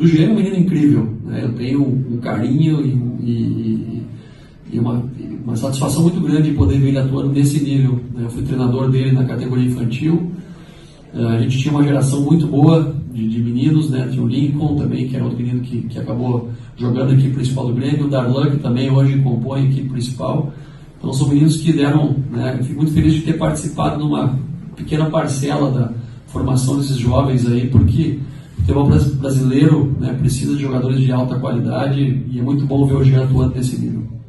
do Jean é um menino incrível, né? Eu tenho um carinho e uma satisfação muito grande de poder ver ele atuando nesse nível, né? Eu fui treinador dele na categoria infantil. A gente tinha uma geração muito boa de meninos, né? Tinha o Lincoln também, que era outro menino que acabou jogando a equipe principal do Grêmio, o Darlan, que também hoje compõe a equipe principal. Então são meninos que deram, né? Eu fico muito feliz de ter participado de uma pequena parcela da formação desses jovens aí, porque o futebol brasileiro, né, precisa de jogadores de alta qualidade e é muito bom ver o Jean atuando nesse nível.